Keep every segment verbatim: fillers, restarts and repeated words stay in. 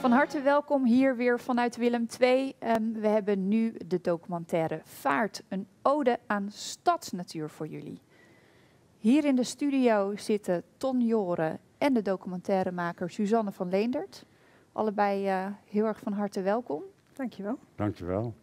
Van harte welkom hier weer vanuit Willem twee. Um, we hebben nu de documentaire Vaart, een ode aan stadsnatuur voor jullie. Hier in de studio zitten Ton Joren en de documentairemaker Suzanne van Leendert. Allebei uh, heel erg van harte welkom. Dankjewel. Dankjewel.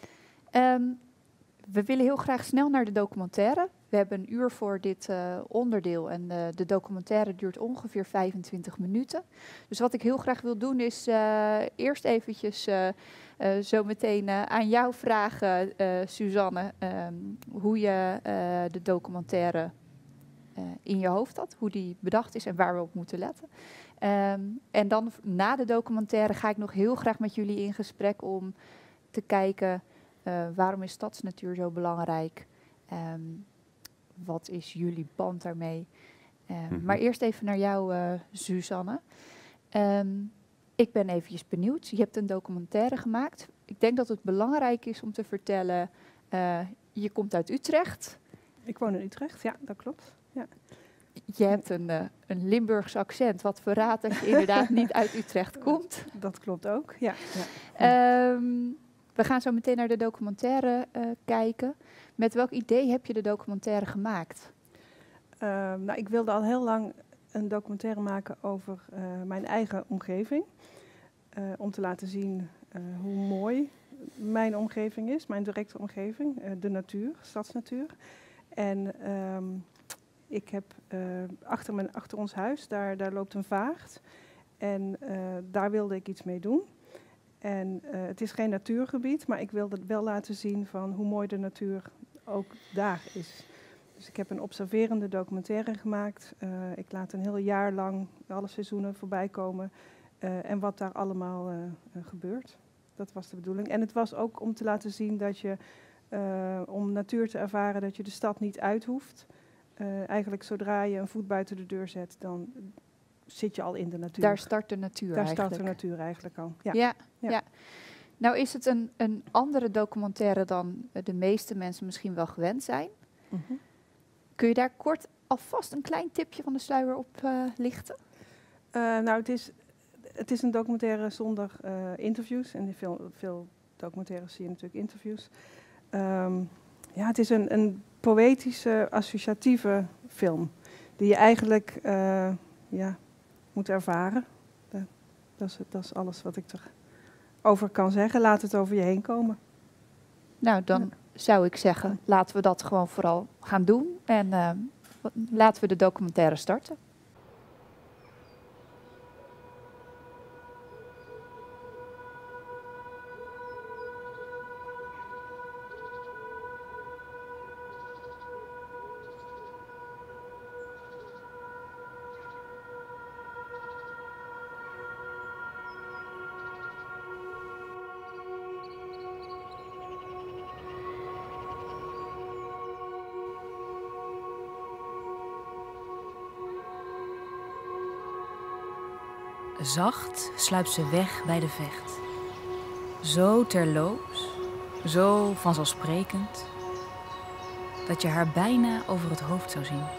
Um, we willen heel graag snel naar de documentaire. We hebben een uur voor dit uh, onderdeel en uh, de documentaire duurt ongeveer vijfentwintig minuten. Dus wat ik heel graag wil doen is uh, eerst eventjes uh, uh, zo meteen uh, aan jou vragen, uh, Suzanne, um, hoe je uh, de documentaire uh, in je hoofd had, hoe die bedacht is en waar we op moeten letten. Um, en dan na de documentaire ga ik nog heel graag met jullie in gesprek om te kijken uh, waarom is stadsnatuur zo belangrijk. Um, Wat is jullie band daarmee? Uh, mm-hmm. Maar eerst even naar jou, uh, Suzanne. Um, ik ben eventjes benieuwd. Je hebt een documentaire gemaakt. Ik denk dat het belangrijk is om te vertellen, uh, je komt uit Utrecht. Ik woon in Utrecht, ja, dat klopt. Ja. Je hebt een, uh, een Limburgs accent, wat verraadt dat je inderdaad niet uit Utrecht komt. Dat klopt ook, ja. ja. Um, we gaan zo meteen naar de documentaire uh, kijken. Met welk idee heb je de documentaire gemaakt? Uh, nou, ik wilde al heel lang een documentaire maken over uh, mijn eigen omgeving. Uh, om te laten zien uh, hoe mooi mijn omgeving is, mijn directe omgeving, uh, de natuur, stadsnatuur. En um, ik heb uh, achter, mijn, achter ons huis, daar, daar loopt een vaart. En uh, daar wilde ik iets mee doen. En uh, het is geen natuurgebied, maar ik wilde wel laten zien van hoe mooi de natuur ook daar is. Dus ik heb een observerende documentaire gemaakt. Uh, ik laat een heel jaar lang alle seizoenen voorbij komen. Uh, en wat daar allemaal uh, uh, gebeurt. Dat was de bedoeling. En het was ook om te laten zien dat je, uh, om natuur te ervaren, dat je de stad niet uit hoeft. Uh, eigenlijk zodra je een voet buiten de deur zet, dan zit je al in de natuur. Daar start de natuur Daar eigenlijk. start de natuur eigenlijk al. Ja. Ja, ja. ja. Nou is het een, een andere documentaire dan de meeste mensen misschien wel gewend zijn. Mm-hmm. Kun je daar kort alvast een klein tipje van de sluier op uh, lichten? Uh, nou, het is, het is een documentaire zonder uh, interviews. En in veel, veel documentaires zie je natuurlijk interviews. Um, ja, het is een, een poëtische, associatieve film. Die je eigenlijk uh, ja, moet ervaren. Dat, dat, is, dat is alles wat ik erover kan zeggen. Laat het over je heen komen. Nou, dan ja. zou ik zeggen, laten we dat gewoon vooral gaan doen. En uh, laten we de documentaire starten. Zacht sluipt ze weg bij de vecht. Zo terloops, zo vanzelfsprekend, dat je haar bijna over het hoofd zou zien.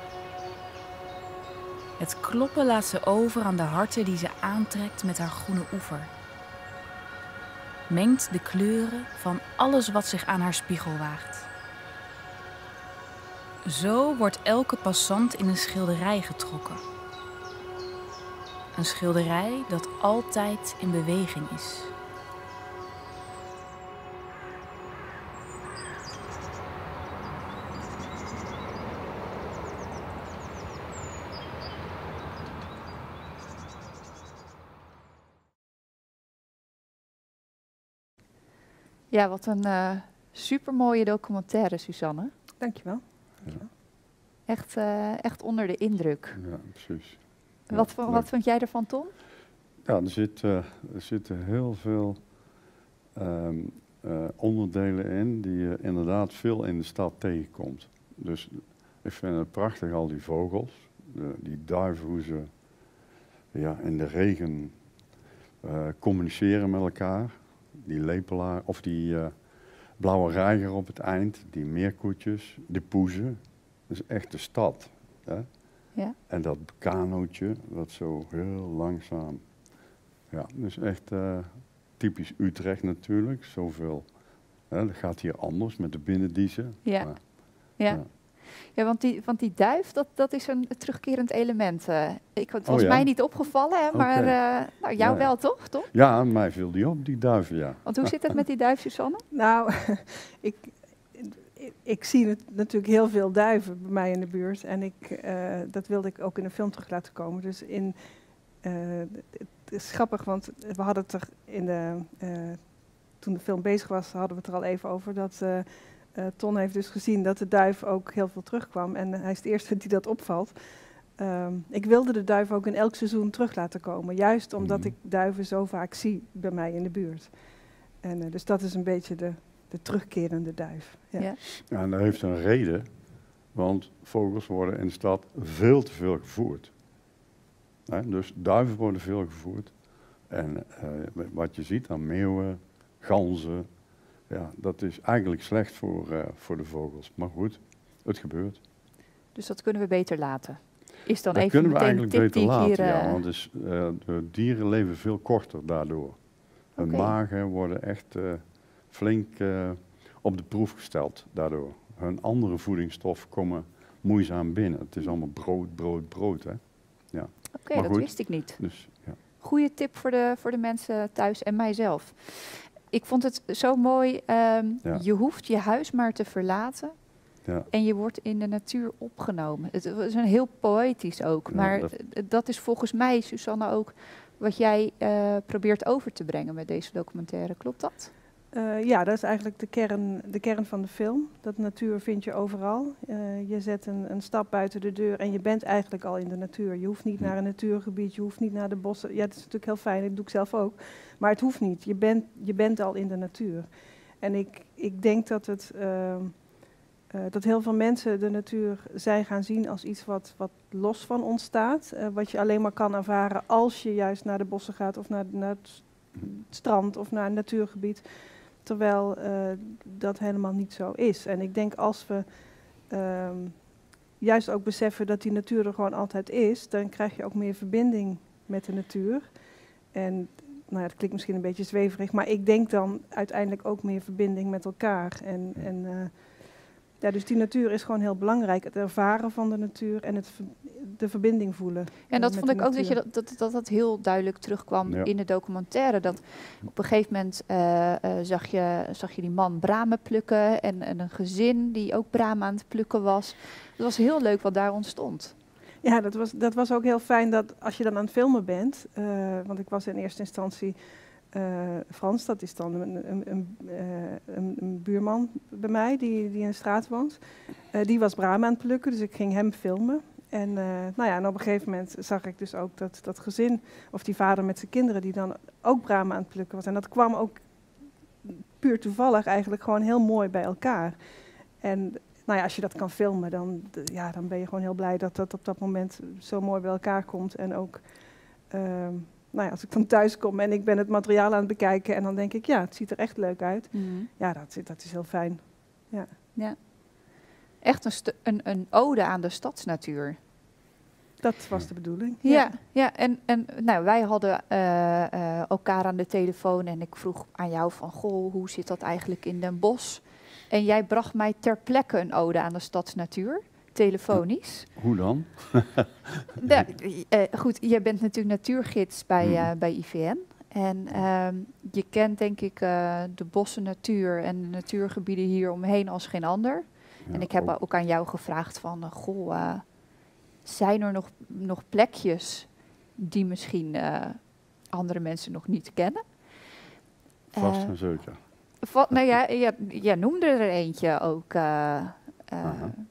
Het kloppen laat ze over aan de harten die ze aantrekt met haar groene oever. Mengt de kleuren van alles wat zich aan haar spiegel waagt. Zo wordt elke passant in een schilderij getrokken. Een schilderij dat altijd in beweging is. Ja, wat een uh, supermooie documentaire, Suzanne. Dankjewel. Dankjewel. Echt, uh, echt onder de indruk. Ja, precies. Wat, ja, wat vond jij ervan, Tom? Ja, er, zit, uh, er zitten heel veel um, uh, onderdelen in die je inderdaad veel in de stad tegenkomt. Dus ik vind het prachtig, al die vogels, de, die duiven, hoe ze ja, in de regen uh, communiceren met elkaar. Die lepelaar, of die uh, blauwe reiger op het eind, die meerkoetjes, de poezen. Dat is echt de stad. Hè? Ja. En dat kanootje, wat zo heel langzaam Ja, dus echt uh, typisch Utrecht natuurlijk. Zoveel, hè, dat gaat hier anders met de binnendiezen. Ja, maar, ja. ja. ja want, die, want die duif, dat, dat is een terugkerend element. Uh, ik, het was oh, ja? mij niet opgevallen, hè, maar okay. uh, nou, jou ja, wel, toch? toch? Ja, mij viel die op, die duiven, ja. Want hoe zit het met die duif, Susanne? Nou, ik, ik, ik zie het, natuurlijk heel veel duiven bij mij in de buurt. En ik, uh, dat wilde ik ook in de film terug laten komen. Dus in, uh, het is grappig, want we hadden het er in de... Uh, toen de film bezig was, hadden we het er al even over. Dat uh, uh, Ton heeft dus gezien dat de duif ook heel veel terugkwam. En uh, hij is de eerste die dat opvalt. Um, ik wilde de duif ook in elk seizoen terug laten komen. Juist omdat mm. ik duiven zo vaak zie bij mij in de buurt. En uh, dus dat is een beetje de, de terugkerende duif. Ja. Ja. Ja, en dat heeft een reden. Want vogels worden in de stad veel te veel gevoerd. Hè? Dus duiven worden veel gevoerd. En uh, wat je ziet aan meeuwen, ganzen, ja, dat is eigenlijk slecht voor, uh, voor de vogels. Maar goed, het gebeurt. Dus dat kunnen we beter laten. Is dan dat even kunnen we meteen eigenlijk tip beter laten, hier, uh... ja, want dus, uh, de dieren leven veel korter daardoor. Hun okay. magen worden echt uh, flink uh, op de proef gesteld daardoor. Hun andere voedingsstoffen komen moeizaam binnen. Het is allemaal brood, brood, brood, hè. Ja. Oké, okay, dat goed. wist ik niet. Dus, ja. Goeie tip voor de, voor de mensen thuis en mijzelf. Ik vond het zo mooi, um, ja. je hoeft je huis maar te verlaten ja. en je wordt in de natuur opgenomen. Het is een heel poëtisch ook, ja, maar dat, dat is volgens mij, Susanne, ook wat jij uh, probeert over te brengen met deze documentaire. Klopt dat? Uh, ja, dat is eigenlijk de kern, de kern van de film. Dat natuur vind je overal. Uh, je zet een, een stap buiten de deur en je bent eigenlijk al in de natuur. Je hoeft niet naar een natuurgebied, je hoeft niet naar de bossen. Ja, dat is natuurlijk heel fijn, dat doe ik zelf ook. Maar het hoeft niet. Je bent, je bent al in de natuur. En ik, ik denk dat, het, uh, uh, dat heel veel mensen de natuur zijn gaan zien als iets wat, wat los van ons staat. Uh, wat je alleen maar kan ervaren als je juist naar de bossen gaat of naar, naar het strand of naar een natuurgebied. Terwijl uh, dat helemaal niet zo is. En ik denk als we uh, juist ook beseffen dat die natuur er gewoon altijd is, dan krijg je ook meer verbinding met de natuur. En nou ja, dat klinkt misschien een beetje zweverig, maar ik denk dan uiteindelijk ook meer verbinding met elkaar. En, en, uh, ja, dus die natuur is gewoon heel belangrijk. Het ervaren van de natuur en het, de verbinding voelen. En dat vond ik ook dat, je dat, dat, dat dat heel duidelijk terugkwam ja. in de documentaire. Dat op een gegeven moment uh, uh, zag, je, zag je die man bramen plukken en, en een gezin die ook bramen aan het plukken was. Het was heel leuk wat daar ontstond. Ja, dat was, dat was ook heel fijn dat als je dan aan het filmen bent, uh, want ik was in eerste instantie uh, Frans, dat is dan een, een, een, uh, een, een buurman bij mij die, die in de straat woont. Uh, die was bramen aan het plukken, dus ik ging hem filmen. En, uh, nou ja, en op een gegeven moment zag ik dus ook dat dat gezin, of die vader met zijn kinderen, die dan ook bramen aan het plukken was. En dat kwam ook puur toevallig eigenlijk gewoon heel mooi bij elkaar. En nou ja, als je dat kan filmen, dan, ja, dan ben je gewoon heel blij dat dat op dat moment zo mooi bij elkaar komt. En ook, uh, nou ja, als ik dan thuis kom en ik ben het materiaal aan het bekijken en dan denk ik, ja, het ziet er echt leuk uit. Mm-hmm. Ja, dat, dat is heel fijn. Ja. Ja. Echt een, stu- een, een ode aan de stadsnatuur. Dat was de bedoeling. Ja, ja, ja en, en nou, wij hadden uh, uh, elkaar aan de telefoon en ik vroeg aan jou van, goh, hoe zit dat eigenlijk in Den Bosch? En jij bracht mij ter plekke een ode aan de stadsnatuur, telefonisch. Hoe dan? de, uh, goed, jij bent natuurlijk natuurgids bij, uh, bij I V N. En uh, je kent denk ik uh, de bossen natuur en de natuurgebieden hier omheen als geen ander. Ja, en ik heb ook. ook aan jou gevraagd van, uh, goh, uh, zijn er nog, nog plekjes die misschien uh, andere mensen nog niet kennen? Vast en uh, zeker. Va- nou ja, ja, ja, noemde er eentje ook. Uh, uh.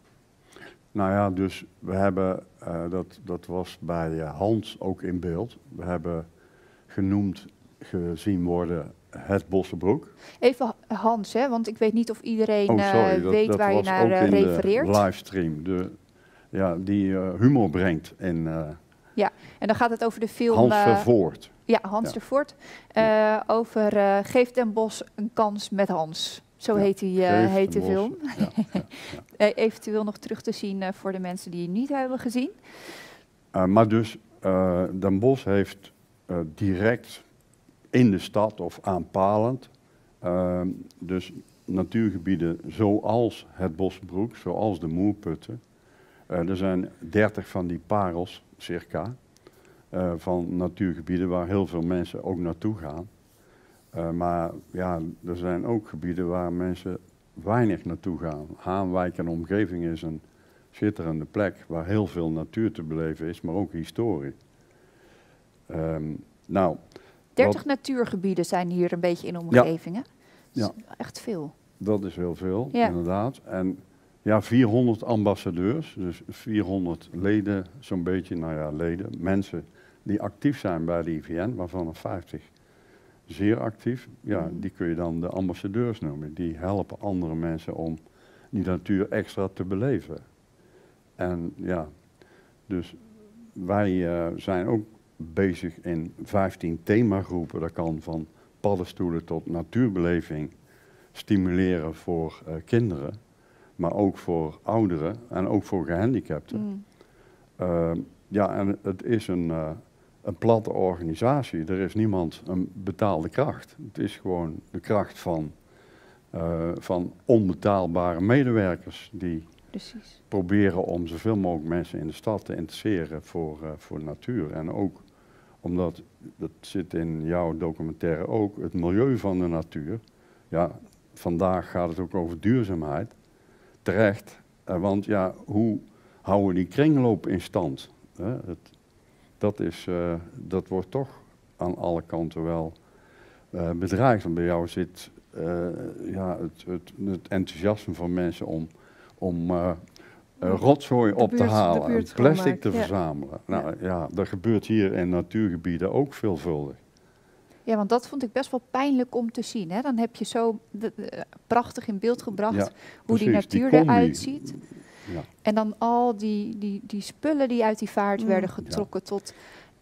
Nou ja, dus we hebben, uh, dat, dat was bij uh, Hans ook in beeld. We hebben genoemd, gezien worden, het Bossenbroek. Even Hans, hè, want ik weet niet of iedereen oh, sorry, uh, dat, weet dat waar je naar uh, refereert. De livestream, de, ja, die uh, humor brengt. In, uh, ja, en dan gaat het over de film... Hans uh, Vervoort. Ja, Hans ja. de Voort. Uh, ja. Over uh, Geef Den Bosch een kans met Hans. Zo ja. heet, die, uh, heet de film. Ja, ja, ja. uh, eventueel nog terug te zien uh, voor de mensen die het niet hebben gezien. Uh, maar dus, uh, Den Bosch heeft uh, direct in de stad of aanpalend. Uh, dus natuurgebieden zoals het Bosbroek, zoals de Moerputten. Uh, er zijn dertig van die parels, circa, uh, van natuurgebieden waar heel veel mensen ook naartoe gaan. Uh, maar ja, er zijn ook gebieden waar mensen weinig naartoe gaan. Haanwijk en omgeving is een schitterende plek waar heel veel natuur te beleven is, maar ook historie. Um, nou, dertig wat, natuurgebieden zijn hier een beetje in de omgeving, hè? Ja. Echt veel. Dat is heel veel, ja. inderdaad. En ja, vierhonderd ambassadeurs, dus vierhonderd leden, zo'n beetje, nou ja, leden, mensen die actief zijn bij de I V N, waarvan er vijftig zeer actief. Ja, mm. die kun je dan de ambassadeurs noemen. Die helpen andere mensen om die natuur extra te beleven. En ja, dus wij uh, zijn ook bezig in vijftien themagroepen. Dat kan van paddenstoelen tot natuurbeleving stimuleren voor uh, kinderen, maar ook voor ouderen en ook voor gehandicapten. Mm. Uh, ja, en het is een, uh, een platte organisatie. Er is niemand een betaalde kracht. Het is gewoon de kracht van, uh, van onbetaalbare medewerkers die Precies. proberen om zoveel mogelijk mensen in de stad te interesseren voor, uh, voor de natuur. En ook omdat, dat zit in jouw documentaire ook, het milieu van de natuur. Ja, vandaag gaat het ook over duurzaamheid. Terecht, uh, want ja, hoe houden we die kringloop in stand? Uh, het, dat, is, uh, dat wordt toch aan alle kanten wel uh, bedreigd. Want bij jou zit uh, ja, het, het, het enthousiasme van mensen om, om uh, uh, rotzooi op buurt, te halen en plastic te ja. verzamelen. Nou ja. ja, dat gebeurt hier in natuurgebieden ook veelvuldig. Ja, want dat vond ik best wel pijnlijk om te zien. Hè? Dan heb je zo de, de, prachtig in beeld gebracht ja, hoe precies, die natuur die eruit ziet. Ja. En dan al die, die, die spullen die uit die vaart mm. werden getrokken ja. tot,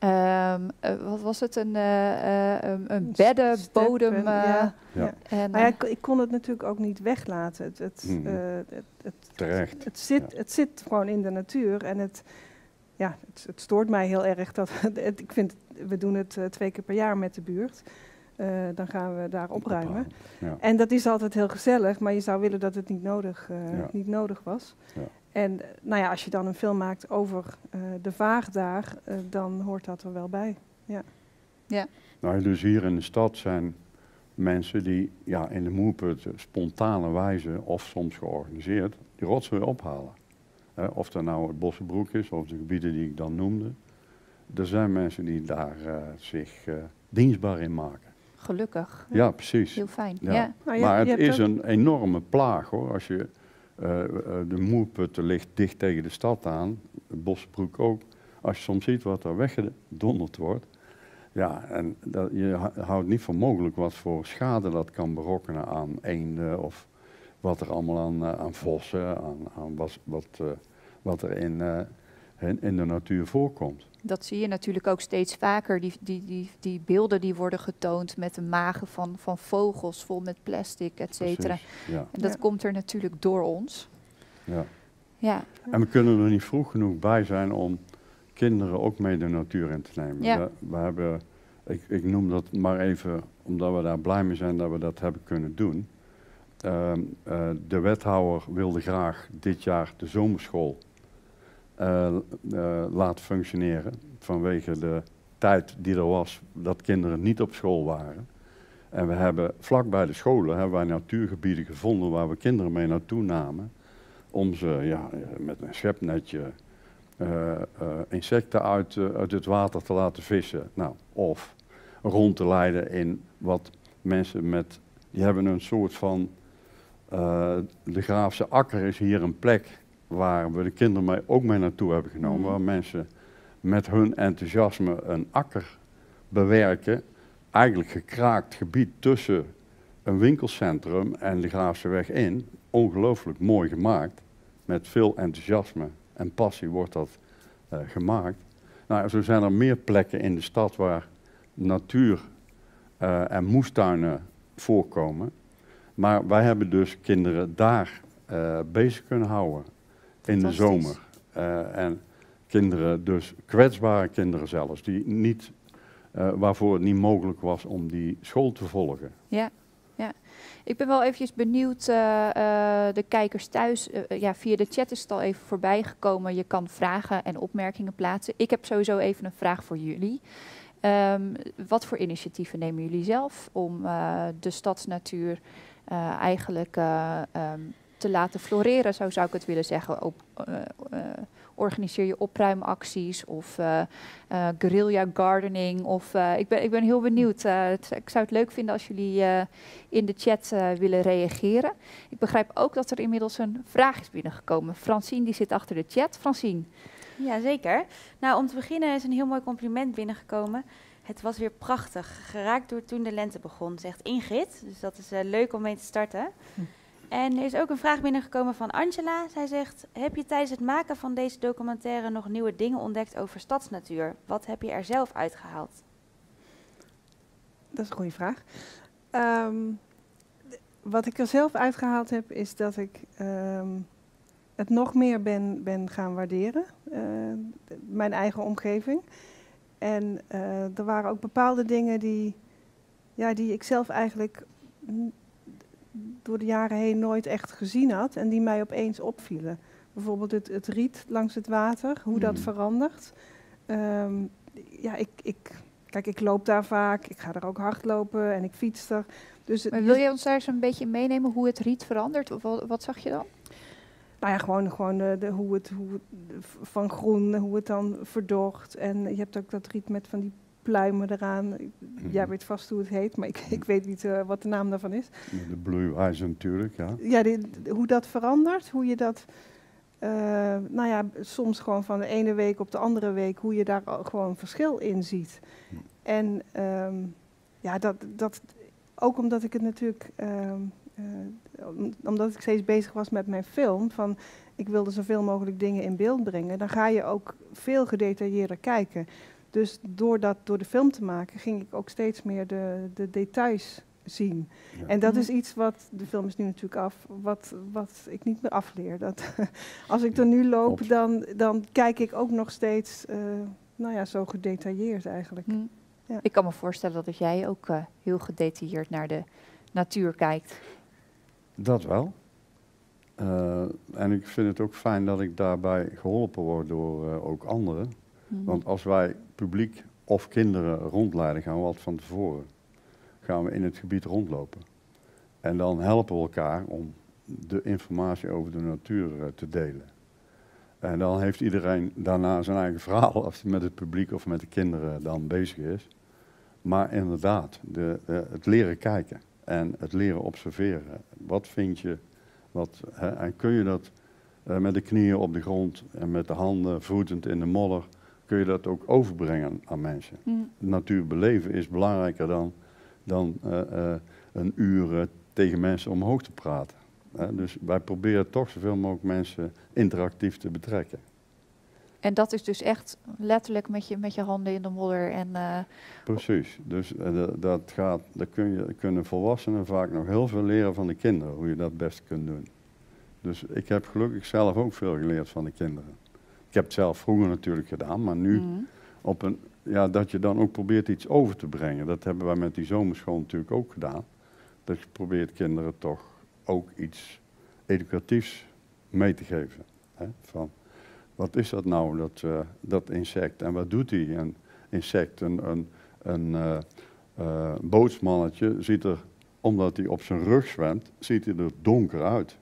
um, uh, wat was het, een, uh, uh, een bedden, Steppen, bodem. Uh, ja. Ja. En, maar ja, ik, ik kon het natuurlijk ook niet weglaten. Het, het, mm. uh, het, het, Terecht. Het zit, ja. het zit gewoon in de natuur en het... Ja, het, het stoort mij heel erg dat het, ik vind, we doen het uh, twee keer per jaar met de buurt. Uh, dan gaan we daar opruimen. Ja. En dat is altijd heel gezellig, maar je zou willen dat het niet nodig, uh, ja. niet nodig was. Ja. En nou ja, als je dan een film maakt over uh, de vaag daar, uh, dan hoort dat er wel bij. Ja. Ja. Nou, dus hier in de stad zijn mensen die ja, in de Moerputten spontane wijze of soms georganiseerd die rotzooi ophalen. Uh, of dat nou het Bossenbroek is, of de gebieden die ik dan noemde. Er zijn mensen die daar uh, zich uh, dienstbaar in maken. Gelukkig. Ja, precies. Heel fijn. Ja. Ja. Nou, je, maar het is ook... een enorme plaag hoor. Als je, uh, uh, de Moerputten ligt dicht tegen de stad aan, het Bossenbroek ook. Als je soms ziet wat er weggedonderd wordt. Ja, en dat, je houdt niet voor mogelijk wat voor schade dat kan berokkenen aan eenden of... wat er allemaal aan, uh, aan vossen, aan, aan wat, wat, uh, wat er in, uh, in, in de natuur voorkomt. Dat zie je natuurlijk ook steeds vaker, die, die, die, die beelden die worden getoond met de magen van, van vogels vol met plastic, et cetera. Ja. En dat ja. komt er natuurlijk door ons. Ja. Ja. En we kunnen er niet vroeg genoeg bij zijn om kinderen ook mee de natuur in te nemen. Ja. We, we hebben, ik, ik noem dat maar even, omdat we daar blij mee zijn dat we dat hebben kunnen doen. Uh, uh, de wethouder wilde graag dit jaar de zomerschool uh, uh, laten functioneren vanwege de tijd die er was dat kinderen niet op school waren. En we hebben vlakbij de scholen hebben wij natuurgebieden gevonden waar we kinderen mee naartoe namen om ze ja, met een schepnetje uh, uh, insecten uit, uh, uit het water te laten vissen. Nou, of rond te leiden in wat mensen met, die hebben een soort van Uh, de Graafse Akker is hier een plek waar we de kinderen mee, ook mee naartoe hebben genomen. Mm. Waar mensen met hun enthousiasme een akker bewerken. Eigenlijk gekraakt gebied tussen een winkelcentrum en de Graafse weg in. Ongelooflijk mooi gemaakt. Met veel enthousiasme en passie wordt dat uh, gemaakt. Nou, zo zijn er meer plekken in de stad waar natuur uh, en moestuinen voorkomen. Maar wij hebben dus kinderen daar uh, bezig kunnen houden in de zomer. Uh, en kinderen, dus kwetsbare kinderen zelfs, die niet uh, waarvoor het niet mogelijk was om die school te volgen. Ja, ja. Ik ben wel eventjes benieuwd, uh, uh, de kijkers thuis, uh, ja, via de chat is het al even voorbij gekomen. Je kan vragen en opmerkingen plaatsen. Ik heb sowieso even een vraag voor jullie. Um, wat voor initiatieven nemen jullie zelf om uh, de stadsnatuur uh, eigenlijk uh, um, te laten floreren, zo zou ik het willen zeggen. Op, uh, uh, organiseer je opruimacties of uh, uh, guerrilla gardening. Of, uh, ik, ben, ik ben heel benieuwd. Uh, het, ik zou het leuk vinden als jullie uh, in de chat uh, willen reageren. Ik begrijp ook dat er inmiddels een vraag is binnengekomen. Francine die zit achter de chat. Francine. Ja, zeker. Nou, om te beginnen is een heel mooi compliment binnengekomen. Het was weer prachtig, geraakt door toen de lente begon, zegt Ingrid. Dus dat is uh, leuk om mee te starten. Hm. En er is ook een vraag binnengekomen van Angela. Zij zegt, heb je tijdens het maken van deze documentaire nog nieuwe dingen ontdekt over stadsnatuur? Wat heb je er zelf uitgehaald? Dat is een goede vraag. Um, wat ik er zelf uitgehaald heb, is dat ik um, het nog meer ben, ben gaan waarderen. Uh, mijn eigen omgeving. En uh, er waren ook bepaalde dingen die, ja, die ik zelf eigenlijk door de jaren heen nooit echt gezien had en die mij opeens opvielen. Bijvoorbeeld het, het riet langs het water, hoe mm. dat verandert. Um, ja, ik, ik, kijk, ik loop daar vaak, ik ga er ook hardlopen en ik fiets er. Dus maar wil je ons daar eens een beetje meenemen hoe het riet verandert? Of wat, wat zag je dan? Nou ja, gewoon, gewoon de, de, hoe het, hoe het van groen, hoe het dan verdort. En je hebt ook dat riet met van die pluimen eraan. Mm-hmm. Jij weet vast hoe het heet, maar ik, ik weet niet uh, wat de naam daarvan is. De bloeiwijzer natuurlijk, ja. Ja, die, hoe dat verandert, hoe je dat, uh, nou ja, soms gewoon van de ene week op de andere week, hoe je daar gewoon verschil in ziet. Mm. En um, ja, dat, dat, ook omdat ik het natuurlijk, um, uh, omdat ik steeds bezig was met mijn film, van ik wilde zoveel mogelijk dingen in beeld brengen, dan ga je ook veel gedetailleerder kijken. Dus door dat door de film te maken, ging ik ook steeds meer de, de details zien. Ja. En dat is iets wat, de film is nu natuurlijk af, wat, wat ik niet meer afleer. Dat, als ik er nu loop, dan, dan kijk ik ook nog steeds, uh, nou ja, zo gedetailleerd eigenlijk. Hm. Ja. Ik kan me voorstellen dat jij ook uh, heel gedetailleerd naar de natuur kijkt. Dat wel. Uh, en ik vind het ook fijn dat ik daarbij geholpen word door uh, ook anderen. Mm-hmm. Want als wij publiek of kinderen rondleiden, gaan we altijd van tevoren. Gaan we in het gebied rondlopen. En dan helpen we elkaar om de informatie over de natuur uh, te delen. En dan heeft iedereen daarna zijn eigen verhaal als hij met het publiek of met de kinderen dan bezig is. Maar inderdaad, de, de, het leren kijken en het leren observeren. Wat vind je, wat, hè, en kun je dat uh, met de knieën op de grond en met de handen voetend in de modder, kun je dat ook overbrengen aan mensen. Mm. Natuur beleven is belangrijker dan, dan uh, uh, een uur uh, tegen mensen omhoog te praten. Uh, dus wij proberen toch zoveel mogelijk mensen interactief te betrekken. En dat is dus echt letterlijk met je, met je handen in de modder. En, uh, Precies. Dus uh, dat gaat, daar kun je, kunnen volwassenen vaak nog heel veel leren van de kinderen, hoe je dat best kunt doen. Dus ik heb gelukkig zelf ook veel geleerd van de kinderen. Ik heb het zelf vroeger natuurlijk gedaan, maar nu mm. op een, ja, dat je dan ook probeert iets over te brengen. Dat hebben wij met die zomerschool natuurlijk ook gedaan. Dat je probeert kinderen toch ook iets educatiefs mee te geven. Hè? Van, wat is dat nou, dat, uh, dat insect, en wat doet die? Een insect, een, een, een uh, uh, bootsmannetje, ziet er, omdat hij op zijn rug zwemt, ziet hij er donker uit.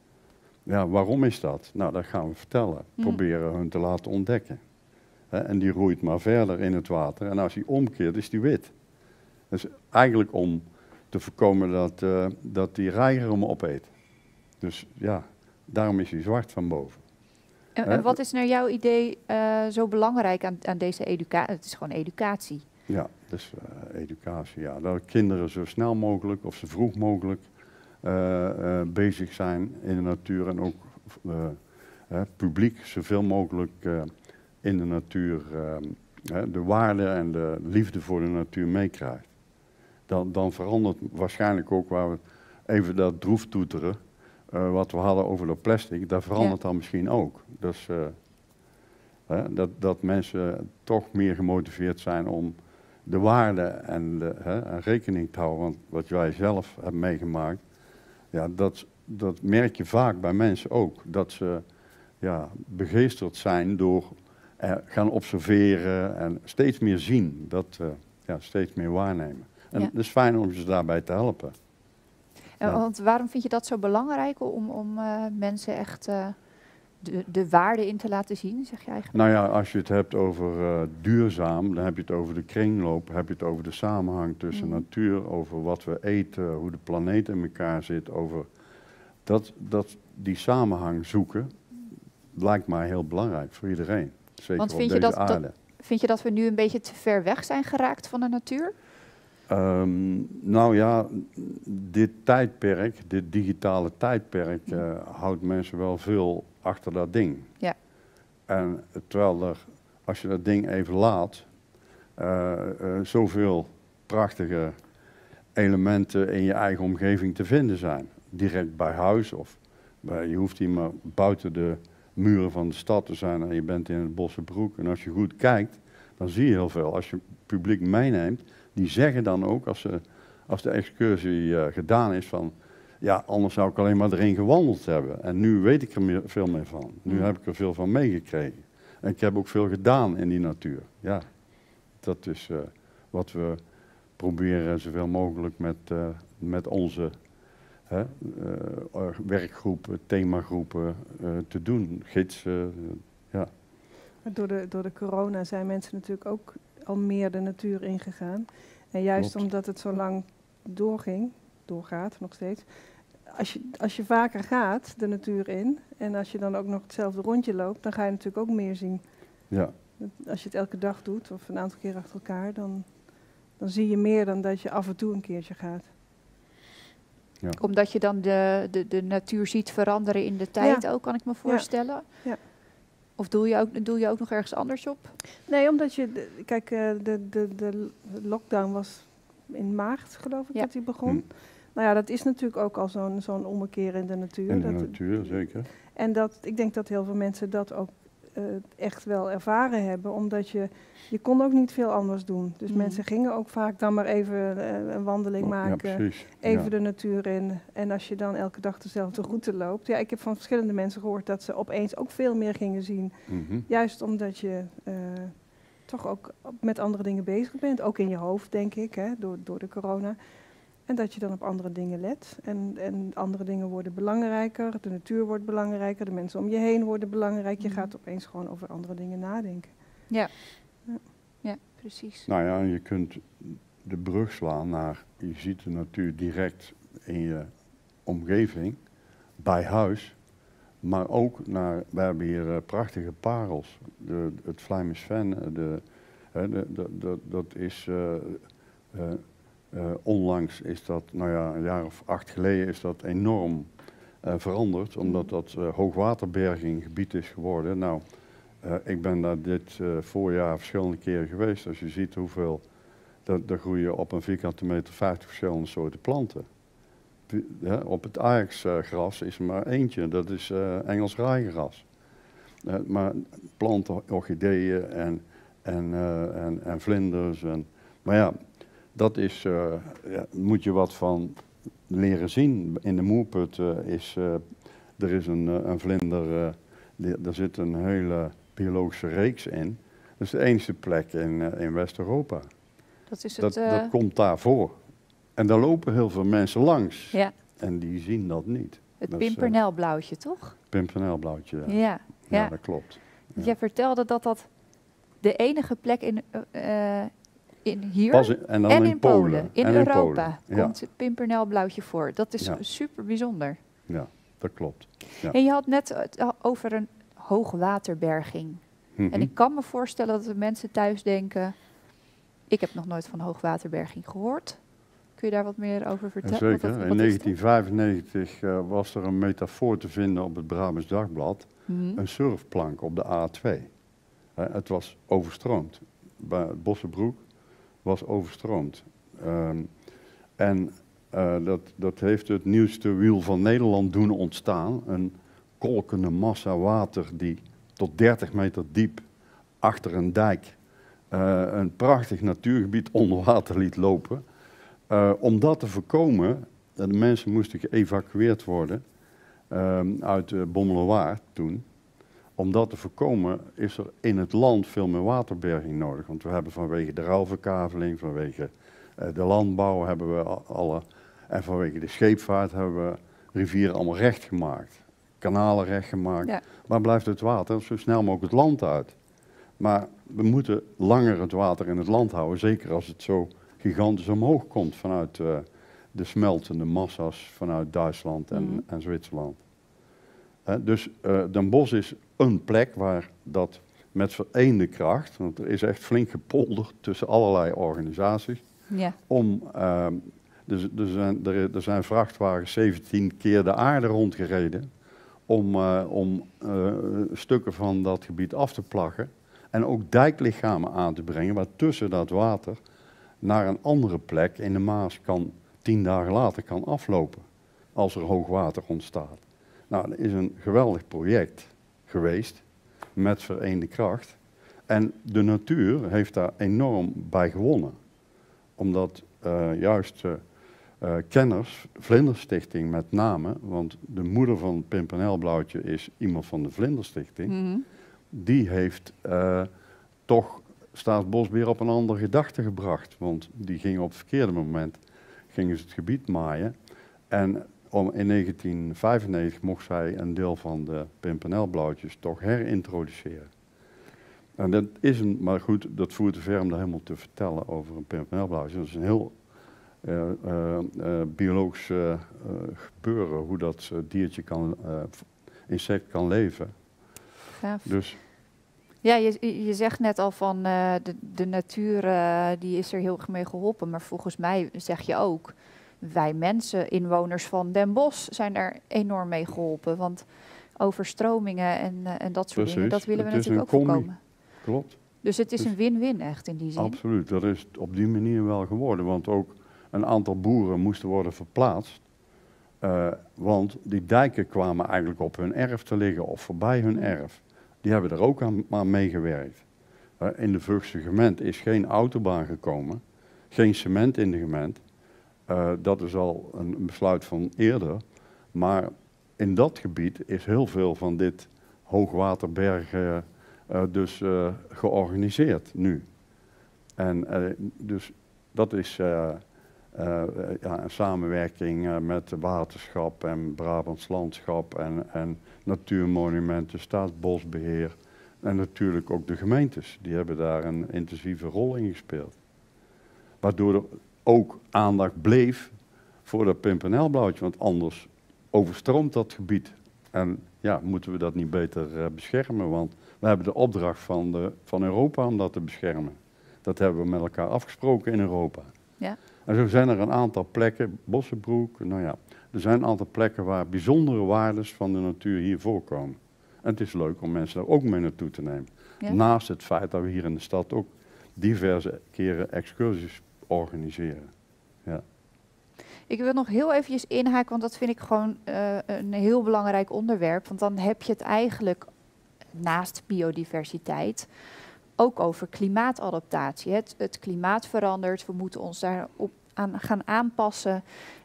Ja, waarom is dat? Nou, dat gaan we vertellen. Mm. Proberen hun te laten ontdekken. He, en die roeit maar verder in het water. En als hij omkeert, is die wit. Dus eigenlijk om te voorkomen dat, uh, dat die reiger hem opeet. Dus ja, daarom is hij zwart van boven. En, en wat is naar jouw idee uh, zo belangrijk aan, aan deze educatie? Het is gewoon educatie. Ja, dus uh, educatie, ja. Dat kinderen zo snel mogelijk of zo vroeg mogelijk uh, uh, bezig zijn in de natuur. En ook uh, uh, publiek zoveel mogelijk uh, in de natuur uh, uh, de waarde en de liefde voor de natuur meekrijgt. Dan, dan verandert waarschijnlijk ook, waar we even dat droeftoeteren, uh, wat we hadden over dat plastic, dat verandert ja. dan misschien ook. Dus uh, uh, dat, dat mensen toch meer gemotiveerd zijn om de waarde en, de, hè, en rekening te houden. Want wat jij zelf hebt meegemaakt, ja, dat, dat merk je vaak bij mensen ook. Dat ze ja, begeesterd zijn door uh, gaan observeren en steeds meer zien. Dat, uh, ja, steeds meer waarnemen. En Ja. het is fijn om ze daarbij te helpen. En Ja. want waarom vind je dat zo belangrijk om, om uh, mensen echt uh, de, de waarde in te laten zien, zeg je eigenlijk? Nou ja, als je het hebt over uh, duurzaam, dan heb je het over de kringloop, heb je het over de samenhang tussen Mm. natuur, over wat we eten, hoe de planeet in elkaar zit, over dat, dat die samenhang zoeken, lijkt mij heel belangrijk voor iedereen. Zeker Want op vind je deze dat- dat- aarde. Vind je dat we nu een beetje te ver weg zijn geraakt van de natuur? Um, nou ja, dit tijdperk, dit digitale tijdperk, uh, houdt mensen wel veel achter dat ding. Ja. En terwijl er, als je dat ding even laat, uh, uh, zoveel prachtige elementen in je eigen omgeving te vinden zijn. Direct bij huis of bij, je hoeft hier maar buiten de muren van de stad te zijn en je bent in het Bossenbroek. En als je goed kijkt, dan zie je heel veel. Als je het publiek meeneemt, die zeggen dan ook, als, ze, als de excursie uh, gedaan is, van ja, anders zou ik alleen maar erin gewandeld hebben. En nu weet ik er meer, veel meer van. Nu Mm. heb ik er veel van meegekregen. En ik heb ook veel gedaan in die natuur. Ja, dat is uh, wat we proberen zoveel mogelijk met, uh, met onze hè, uh, werkgroepen, themagroepen uh, te doen. Gidsen, uh, ja. Maar Door de, door de corona zijn mensen natuurlijk ook al meer de natuur ingegaan. En juist Klopt. omdat het zo lang doorging, doorgaat nog steeds. Als je, als je vaker gaat de natuur in en als je dan ook nog hetzelfde rondje loopt, dan ga je natuurlijk ook meer zien. Ja. Als je het elke dag doet of een aantal keer achter elkaar, dan, dan zie je meer dan dat je af en toe een keertje gaat. Omdat je dan de, de, de natuur ziet veranderen in de tijd ook, kan ik me voorstellen. Ja. Of doe je, ook, doe je ook nog ergens anders op? Nee, omdat je, de- kijk, eh, de, de, de lockdown was in maart, geloof ik, Ja. dat die begon. Hm. Nou ja, dat is natuurlijk ook al zo'n zo'n ommekeer in de natuur. In de Dat- natuur, zeker. En dat, ik denk dat heel veel mensen dat ook eh, echt wel ervaren hebben, omdat je, je kon ook niet veel anders doen. Dus Mm. mensen gingen ook vaak dan maar even eh, een wandeling Ja, maken, precies. even Ja. de natuur in. En als je dan elke dag dezelfde route loopt. Ja, ik heb van verschillende mensen gehoord dat ze opeens ook veel meer gingen zien. Mhm. Juist omdat je eh, toch ook met andere dingen bezig bent. Ook in je hoofd, denk ik, hè, door, door de corona. En dat je dan op andere dingen let. En, en andere dingen worden belangrijker. De natuur wordt belangrijker. De mensen om je heen worden belangrijk. Je Mhm. gaat opeens gewoon over andere dingen nadenken. Ja, precies. Nou ja, en je kunt de brug slaan naar, je ziet de natuur direct in je omgeving, bij huis, maar ook naar, we hebben hier uh, prachtige parels. De, het Vlaamsven, de, hè, de, de, de, dat is, uh, uh, uh, onlangs is dat, nou ja, een jaar of acht geleden is dat enorm uh, veranderd, omdat dat uh, hoogwaterberginggebied is geworden. Nou, Uh, ik ben daar dit uh, voorjaar verschillende keren geweest. Als je ziet hoeveel, dat, daar groeien op een vierkante meter vijftig verschillende soorten planten. P ja, op het Ajax-gras uh, is er maar eentje, dat is uh, Engels raaigras. Uh, maar planten, orchideeën en, en, uh, en, en vlinders. En, maar ja, dat is, uh, ja, moet je wat van leren zien. In de Moerput uh, is, uh, er is een, uh, een vlinder, uh, die, daar zit een hele biologische reeks in. Dat is de enige plek in, uh, in West-Europa. Dat is Dat, het. uh, dat komt daarvoor. En daar lopen heel veel mensen langs. ja, En die zien dat niet. het dat is, uh, pimpernelblauwtje, toch? Pimpernelblauwtje, ja. Ja, Ja, ja. dat klopt. Ja. Jij vertelde dat dat de enige plek in, uh, in hier Pas in- en dan en in, in Polen, in en Europa, in Polen. komt het pimpernelblauwtje voor. Dat is Ja. super bijzonder. Ja, ja, dat klopt. Ja. En je had net het al over een hoogwaterberging. Mhm. En ik kan me voorstellen dat de mensen thuis denken, ik heb nog nooit van hoogwaterberging gehoord. Kun je daar wat meer over vertellen? Wat- Zeker. wat- wat In is negentien vijfennegentig uh, was er een metafoor te vinden op het Brabants Dagblad. dat? Mhm. Een surfplank op de A twee. Uh, het was overstroomd. Bij het Bossenbroek was overstroomd. Um, en uh, dat, dat heeft het nieuwste wiel van Nederland doen ontstaan. Een kolkende massa water die tot dertig meter diep achter een dijk uh, een prachtig natuurgebied onder water liet lopen. Uh, om dat te voorkomen, de mensen moesten geëvacueerd worden um, uit de Bommelerwaard toen. Om dat te voorkomen is er in het land veel meer waterberging nodig. Want we hebben vanwege de ruilverkaveling, vanwege uh, de landbouw hebben we alle, en vanwege de scheepvaart hebben we rivieren allemaal recht gemaakt. Kanalen recht gemaakt. Ja. Waar blijft het water? Zo snel mogelijk het land uit. Maar we moeten langer het water in het land houden, zeker als het zo gigantisch omhoog komt vanuit uh, de smeltende massa's vanuit Duitsland en, mm. en Zwitserland. Uh, dus uh, Den Bosch is een plek waar dat met vereende kracht, want er is echt flink gepolderd tussen allerlei organisaties, ja. om, uh, dus, er, zijn, er, er zijn vrachtwagens zeventien keer de aarde rondgereden om, uh, om uh, stukken van dat gebied af te plaggen en ook dijklichamen aan te brengen waartussen dat water naar een andere plek in de Maas kan, tien dagen later kan aflopen, als er hoogwater ontstaat. Nou, dat is een geweldig project geweest, met vereende kracht. En de natuur heeft daar enorm bij gewonnen. Omdat uh, juist uh, uh, kenners, Vlinderstichting met name, want de moeder van Pimpernelblauwtje is iemand van de Vlinderstichting, mm-hmm. die heeft uh, toch Staatsbosbeheer op een andere gedachte gebracht. Want die gingen op het verkeerde moment gingen ze het gebied maaien. En om, in negentien vijfennegentig mocht zij een deel van de Pimpernelblauwtjes toch herintroduceren. En dat is een, maar goed, dat voert te ver om daar helemaal te vertellen over een Pimpernelblauwtje. Dat is een heel uh, uh, uh, biologisch uh, uh, gebeuren, hoe dat uh, diertje kan, uh, insect kan leven. Gaaf. Dus, ja, je, je zegt net al van uh, de, de natuur, uh, die is er heel erg mee geholpen. Maar volgens mij zeg je ook, wij mensen, inwoners van Den Bosch, zijn daar enorm mee geholpen. Want overstromingen en, uh, en dat soort precies. dingen, dat willen we Het natuurlijk ook combi. voorkomen. Klopt. Dus het is dus een win-win echt in die zin. Absoluut, dat is op die manier wel geworden. Want ook een aantal boeren moesten worden verplaatst. Uh, want die dijken kwamen eigenlijk op hun erf te liggen of voorbij hun erf. Die hebben er ook aan, aan meegewerkt. Uh, in de Vughtse Gemeente is geen autobaan gekomen, geen cement in de gemeente. Uh, dat is al een besluit van eerder. Maar in dat gebied is heel veel van dit hoogwaterbergen uh, dus uh, georganiseerd nu. En uh, dus dat is uh, uh, ja, een samenwerking uh, met het waterschap en Brabants Landschap en, en natuurmonumenten, Staatsbosbeheer en natuurlijk ook de gemeentes. Die hebben daar een intensieve rol in gespeeld. Waardoor er ook aandacht bleef voor dat Pimpernelblauwtje, want anders overstroomt dat gebied. En ja, moeten we dat niet beter uh, beschermen, want we hebben de opdracht van, de, van Europa om dat te beschermen. Dat hebben we met elkaar afgesproken in Europa. Ja. En zo zijn er een aantal plekken, Bossenbroek, nou ja, er zijn een aantal plekken waar bijzondere waardes van de natuur hier voorkomen. En het is leuk om mensen daar ook mee naartoe te nemen. Ja. Naast het feit dat we hier in de stad ook diverse keren excursies organiseren. Ja. Ik wil nog heel eventjes inhaken, want dat vind ik gewoon uh, een heel belangrijk onderwerp. Want dan heb je het eigenlijk naast biodiversiteit ook over klimaatadaptatie. Het, het klimaat verandert, we moeten ons daarop aan gaan aanpassen.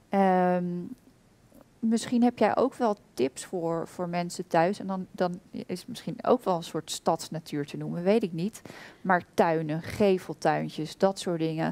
Um, misschien heb jij ook wel tips voor, voor mensen thuis. En dan, dan is het misschien ook wel een soort stadsnatuur te noemen, weet ik niet. Maar tuinen, geveltuintjes, dat soort dingen.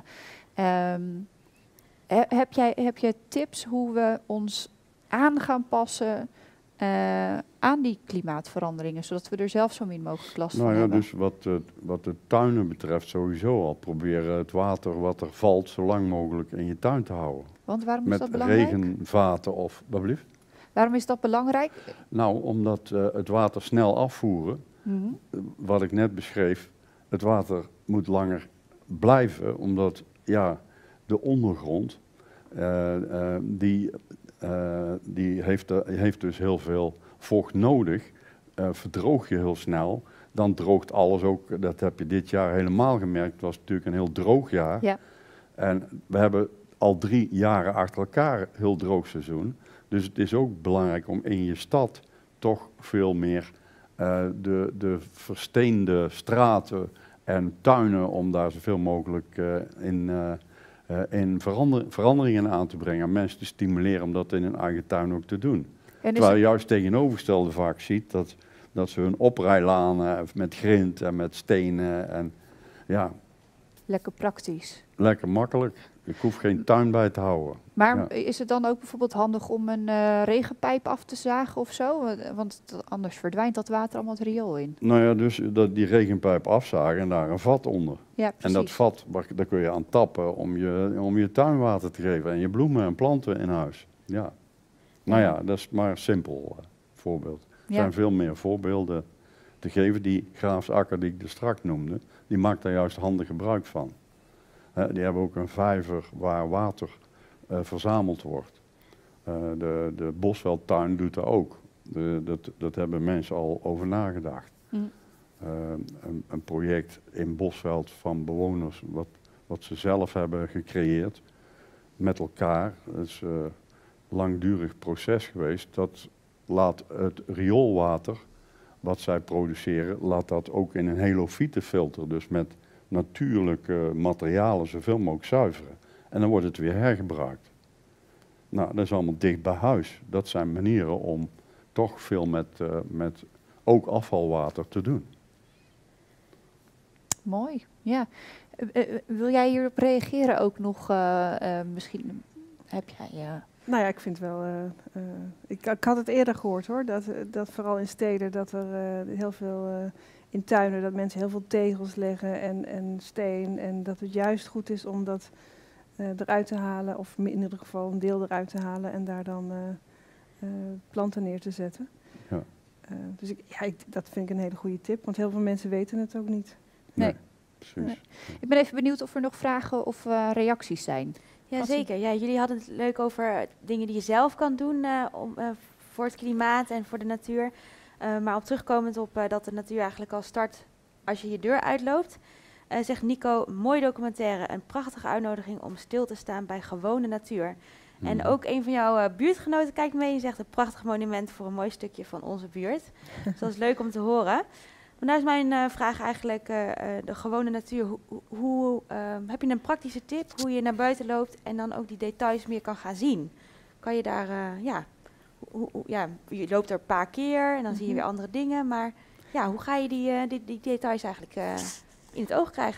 Um, he, heb, jij, heb jij tips hoe we ons aan gaan passen uh, aan die klimaatveranderingen, zodat we er zelf zo min mogelijk last nou van ja, hebben? Dus wat, uh, wat de tuinen betreft sowieso al proberen het water wat er valt zo lang mogelijk in je tuin te houden. Want waarom is Met dat belangrijk? regenvaten of, wat blieft? Waarom is dat belangrijk? Nou, omdat uh, het water snel afvoeren, Mm-hmm. uh, wat ik net beschreef, het water moet langer blijven, omdat ja, de ondergrond, uh, uh, die, uh, die heeft, uh, heeft dus heel veel vocht nodig. Uh, verdroog je heel snel, dan droogt alles ook, dat heb je dit jaar helemaal gemerkt, het was natuurlijk een heel droog jaar. Ja. En we hebben al drie jaren achter elkaar heel droog seizoen. Dus het is ook belangrijk om in je stad toch veel meer uh, de, de versteende straten En tuinen om daar zoveel mogelijk uh, in, uh, uh, in verander veranderingen aan te brengen. Mensen te stimuleren om dat in hun eigen tuin ook te doen. En Terwijl je juist tegenovergestelde vaak ziet dat, dat ze hun oprijlanen met grind en met stenen en ja... Lekker praktisch. Lekker makkelijk. Ik hoef geen tuin bij te houden. Maar ja. is het dan ook bijvoorbeeld handig om een uh, regenpijp af te zagen of zo? Want anders verdwijnt dat water allemaal het riool in. Nou ja, dus dat die regenpijp afzagen en daar een vat onder. Ja, precies. En dat vat, daar kun je aan tappen om je, om je tuinwater te geven en je bloemen en planten in huis. Ja. Nou ja, dat is maar een simpel uh, voorbeeld. Er ja. zijn veel meer voorbeelden te geven. Die Graafs Akker die ik er straks noemde, die maakt daar juist handig gebruik van. Uh, die hebben ook een vijver waar water uh, verzameld wordt. Uh, de, de Bosveldtuin doet dat ook. De, dat, dat hebben mensen al over nagedacht. Mm. Uh, een, een project in Bosveld van bewoners wat, wat ze zelf hebben gecreëerd met elkaar. Dat is een langdurig proces geweest. Dat laat het rioolwater wat zij produceren, laat dat ook in een helofietenfilter, dus met natuurlijke materialen zoveel mogelijk zuiveren. En dan wordt het weer hergebruikt. Nou, dat is allemaal dicht bij huis. Dat zijn manieren om toch veel met, uh, met ook afvalwater te doen. Mooi, ja. Uh, uh, wil jij hierop reageren ook nog? Uh, uh, misschien heb jij... Uh... Nou ja, ik vind wel... Uh, uh, ik, ik had het eerder gehoord hoor, dat, dat vooral in steden dat er uh, heel veel... Uh, in tuinen, dat mensen heel veel tegels leggen en, en steen. En dat het juist goed is om dat uh, eruit te halen, of in ieder geval een deel eruit te halen en daar dan uh, uh, planten neer te zetten. Ja. Uh, dus ik, ja, ik, dat vind ik een hele goede tip, want heel veel mensen weten het ook niet. Nee. nee precies. Nee. Ik ben even benieuwd of er nog vragen of uh, reacties zijn. Ja, zeker. Ja, jullie hadden het leuk over dingen die je zelf kan doen uh, om, uh, voor het klimaat en voor de natuur. Uh, maar op terugkomend op uh, dat de natuur eigenlijk al start als je je deur uitloopt, uh, zegt Nico, mooi documentaire, een prachtige uitnodiging om stil te staan bij gewone natuur. Mm. En ook een van jouw uh, buurtgenoten kijkt mee en zegt een prachtig monument voor een mooi stukje van onze buurt. Dus dat is leuk om te horen. Maar nou is mijn uh, vraag eigenlijk, uh, uh, de gewone natuur, hoe, hoe, uh, heb je een praktische tip hoe je naar buiten loopt en dan ook die details meer kan gaan zien? Kan je daar, uh, ja... Hoe, hoe, ja, je loopt er een paar keer en dan mm-hmm. zie je weer andere dingen. Maar ja, hoe ga je die, uh, die, die details eigenlijk uh, in het oog krijgen?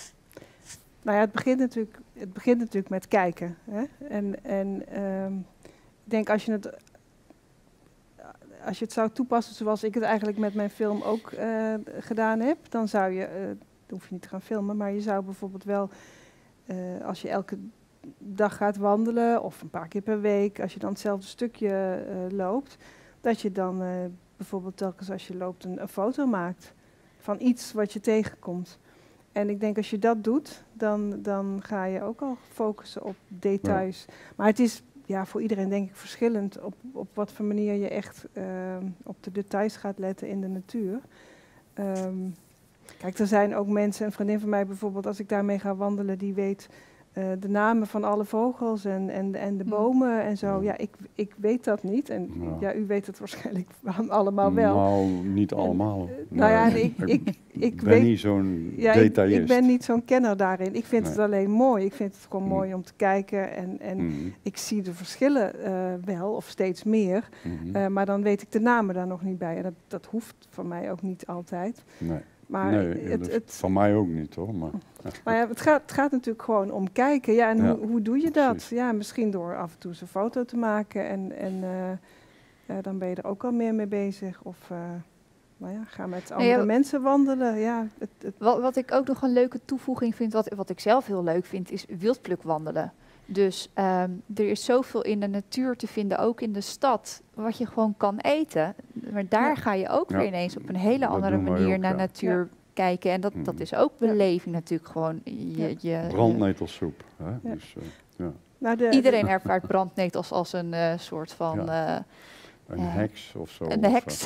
Nou ja, het begint natuurlijk, het begint natuurlijk met kijken. Hè? En, en um, ik denk als je, het, als je het zou toepassen zoals ik het eigenlijk met mijn film ook uh, gedaan heb, dan zou je, uh, dan hoef je niet te gaan filmen, maar je zou bijvoorbeeld wel, uh, als je elke dag gaat wandelen of een paar keer per week, als je dan hetzelfde stukje uh, loopt, dat je dan uh, bijvoorbeeld telkens als je loopt een, een foto maakt van iets wat je tegenkomt. En ik denk als je dat doet, dan, dan ga je ook al focussen op details. Ja. Maar het is ja, voor iedereen denk ik verschillend op, op wat voor manier je echt uh, op de details gaat letten in de natuur. Um, kijk, er zijn ook mensen, een vriendin van mij bijvoorbeeld, als ik daarmee ga wandelen, die weet uh, de namen van alle vogels en, en, en de bomen en zo. Ja, ik, ik weet dat niet. En ja. ja, u weet het waarschijnlijk allemaal wel. Nou, niet allemaal. En, uh, nou ja, nee, ik, ik, ik, ik ben weet, niet zo'n ja, detailist. Ik, ik ben niet zo'n kenner daarin. Ik vind nee. het alleen mooi. Ik vind het gewoon mm. mooi om te kijken. En, en mm. ik zie de verschillen uh, wel, of steeds meer. Mm-hmm. uh, maar dan weet ik de namen daar nog niet bij. En dat, dat hoeft van mij ook niet altijd. Nee. Maar nee, het, het, van mij ook niet hoor. Maar, maar ja, het, gaat, het gaat natuurlijk gewoon om kijken. Ja, en ja, hoe, hoe doe je dat? Precies. Ja, misschien door af en toe eens een foto te maken. En, en uh, uh, dan ben je er ook al meer mee bezig. Of uh, nou ja, ga met andere nee, ja, mensen wandelen. Ja, het, het wat, wat ik ook nog een leuke toevoeging vind, wat, wat ik zelf heel leuk vind, is wildpluk wandelen. Dus um, er is zoveel in de natuur te vinden, ook in de stad, wat je gewoon kan eten. Maar daar ja. ga je ook ja. weer ineens op een hele dat andere manier ook, naar ja. natuur ja. kijken. En dat, mm. dat is ook beleving ja. natuurlijk gewoon. Je, je, brandnetelsoep. Hè? Ja. Dus, uh, ja. nou de, Iedereen ervaart brandnetels als een uh, soort van... Ja. Uh, een uh, heks of zo. Een heks.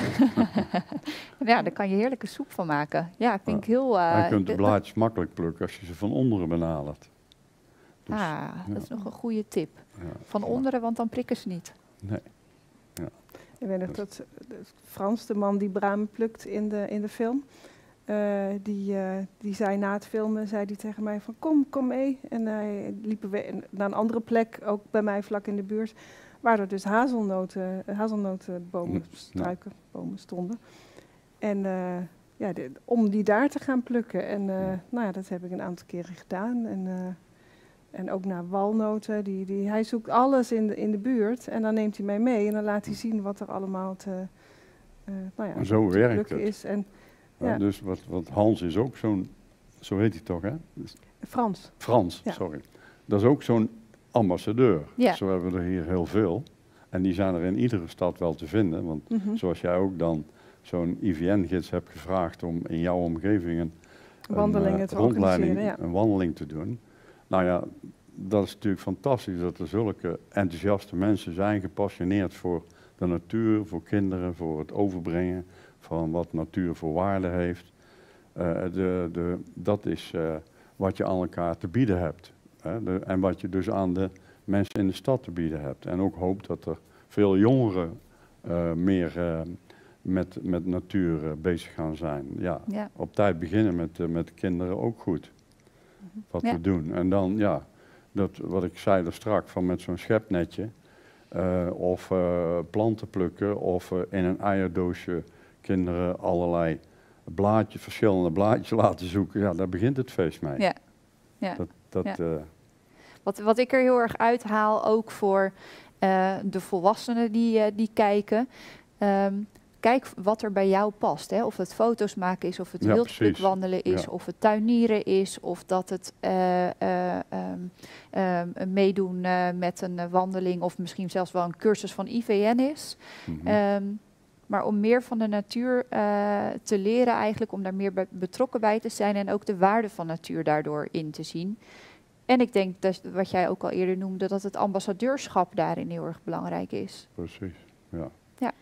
Ja, daar kan je heerlijke soep van maken. Ja, ik vind ja. heel... Uh, je kunt de blaadjes makkelijk plukken als je ze van onderen benadert. Dus, ah, ja. dat is nog een goede tip. Ja, van onderen, want dan prikken ze niet. Nee. Ja. Ik weet nog dat Frans, de man die bramen plukt in de, in de film, Uh, die, uh, die zei na het filmen, zei die tegen mij van kom, kom mee. En hij uh, liepen we naar een andere plek, ook bij mij vlak in de buurt, waar er dus hazelnoten, hazelnotenbomen, struiken, bomen stonden. En uh, ja, de, om die daar te gaan plukken. En uh, nou ja, dat heb ik een aantal keren gedaan. En, uh, en ook naar walnoten. Die, die, hij zoekt alles in de, in de buurt en dan neemt hij mij mee en dan laat hij zien wat er allemaal te, uh, nou ja, en zo te werkt plukken het. is. En, ja. Ja. Dus wat, wat Hans is ook zo'n, zo heet hij toch hè? Dus Frans. Frans, Ja. sorry. Dat is ook zo'n ambassadeur. Ja. Zo hebben we er hier heel veel. En die zijn er in iedere stad wel te vinden. Want Mm-hmm. zoals jij ook dan zo'n I V N-gids hebt gevraagd om in jouw omgeving een, Wandelingen een, uh, te rondleiding, organiseren, ja. een wandeling te doen. Nou ja, dat is natuurlijk fantastisch dat er zulke enthousiaste mensen zijn, gepassioneerd voor de natuur, voor kinderen, voor het overbrengen van wat natuur voor waarde heeft. Uh, de, de, dat is uh, wat je aan elkaar te bieden hebt. Hè? De, en wat je dus aan de mensen in de stad te bieden hebt. En ook hoop dat er veel jongeren uh, meer uh, met, met natuur uh, bezig gaan zijn. Ja, Ja. op tijd beginnen met, uh, met de kinderen ook goed. Wat Ja. we doen. En dan, ja, dat, wat ik zei er straks, van met zo'n schepnetje. Uh, of uh, planten plukken, of uh, in een eierdoosje kinderen allerlei blaadjes, verschillende blaadjes laten zoeken. Ja, daar begint het feest mee. Ja. Ja. Dat, dat, Ja. uh, Wat, wat ik er heel erg uithaal, ook voor uh, de volwassenen die, uh, die kijken. Um, kijk wat er bij jou past. Hè? Of het foto's maken is, of het Ja, wildpluk precies. wandelen is, Ja. of het tuinieren is, of dat het uh, uh, um, um, meedoen uh, met een uh, wandeling, of misschien zelfs wel een cursus van I V N is. mm-hmm. Um, maar om meer van de natuur uh, te leren eigenlijk, om daar meer bij betrokken bij te zijn en ook de waarde van natuur daardoor in te zien. En ik denk dat, wat jij ook al eerder noemde, dat het ambassadeurschap daarin heel erg belangrijk is. Precies, ja. Ja.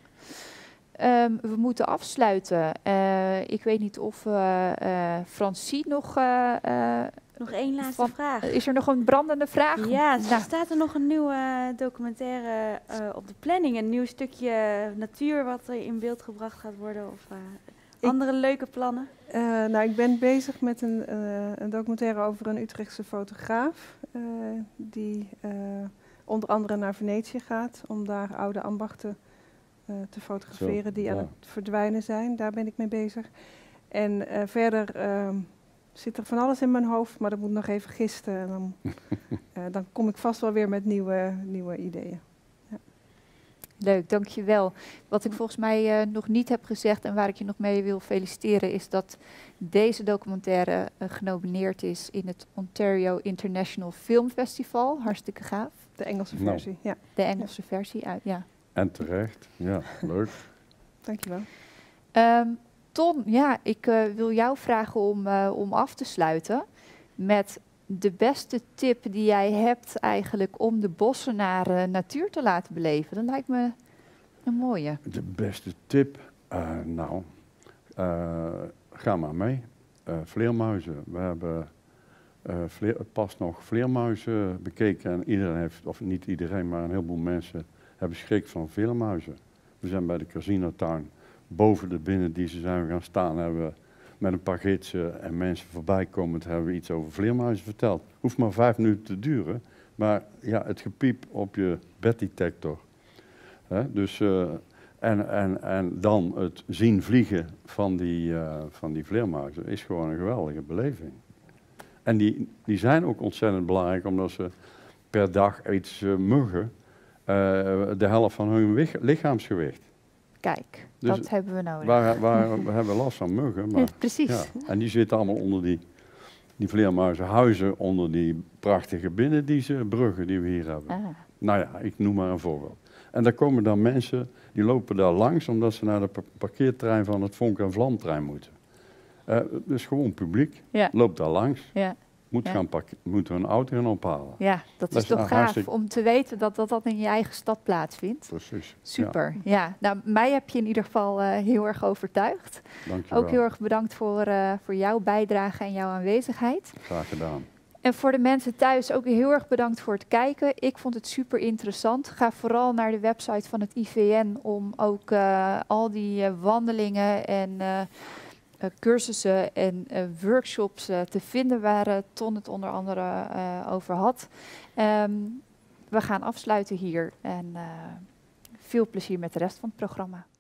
Um, we moeten afsluiten. Uh, ik weet niet of uh, uh, Francie nog... Uh, uh, Nog één laatste van, vraag. Is er nog een brandende vraag? Ja, Nou. er staat er nog een nieuwe documentaire uh, op de planning. Een nieuw stukje natuur wat er in beeld gebracht gaat worden. Of uh, Ik- andere leuke plannen. Uh, nou, ik ben bezig met een, uh, een documentaire over een Utrechtse fotograaf. Uh, die uh, onder andere naar Venetië gaat om daar oude ambachten uh, te fotograferen Zo, die ja. aan het verdwijnen zijn. Daar ben ik mee bezig. En uh, verder uh, zit er van alles in mijn hoofd, maar dat moet nog even gisten. En dan, uh, dan kom ik vast wel weer met nieuwe, nieuwe ideeën. Leuk, dankjewel. Wat ik volgens mij uh, nog niet heb gezegd en waar ik je nog mee wil feliciteren, is dat deze documentaire uh, genomineerd is in het Ontario International Film Festival. Hartstikke gaaf. De Engelse Nou. versie, ja. De Engelse versie uit, ja. En terecht, ja, leuk. Dankjewel. Um, Ton, ja, ik uh, wil jou vragen om, uh, om af te sluiten met de beste tip die jij hebt eigenlijk om de bossen naar uh, natuur te laten beleven. Dat lijkt me een mooie. De beste tip, uh, nou, uh, ga maar mee. Uh, vleermuizen, we hebben uh, vleer, pas nog vleermuizen bekeken en iedereen heeft, of niet iedereen, maar een heleboel mensen hebben schrik van vleermuizen. We zijn bij de Casinotuin boven de binnendiezen zijn we gaan staan, hebben we met een paar gidsen en mensen voorbij komend hebben we iets over vleermuizen verteld. Hoeft maar vijf minuten te duren, maar ja, het gepiep op je beddetector. Hè, dus, uh, en, en, en dan het zien vliegen van die, uh, van die vleermuizen is gewoon een geweldige beleving. En die, die zijn ook ontzettend belangrijk, omdat ze per dag eten ze muggen uh, de helft van hun wich- lichaamsgewicht. Kijk, Dus dat hebben we nodig. Waar, waar, we hebben last van muggen, maar, Ja, precies. ja, en die zitten allemaal onder die, die vleermuizenhuizen, onder die prachtige binnendiezenbruggen die we hier hebben. Ah, Nou ja, ik noem maar een voorbeeld. En daar komen dan mensen, die lopen daar langs omdat ze naar de pa- parkeertrein van het Vonk- en Vlamtrein moeten. Uh, dus gewoon publiek, ja, loopt daar langs, ja, moet, Ja. gaan parke- moet hun auto gaan ophalen. ja, dat Dat is is toch nou gaaf hartstikke- om te weten dat, dat dat in je eigen stad plaatsvindt. Precies. Super, ja. Nou, mij heb je in ieder geval uh, heel erg overtuigd. Ja, dankjewel. Ook heel erg bedankt voor, uh, voor jouw bijdrage en jouw aanwezigheid. Graag gedaan. En voor de mensen thuis ook heel erg bedankt voor het kijken. Ik vond het super interessant. Ga vooral naar de website van het I V N om ook uh, al die uh, wandelingen en uh, uh, cursussen en uh, workshops uh, te vinden waar Ton het onder andere uh, over had. Um, we gaan afsluiten hier en uh, veel plezier met de rest van het programma.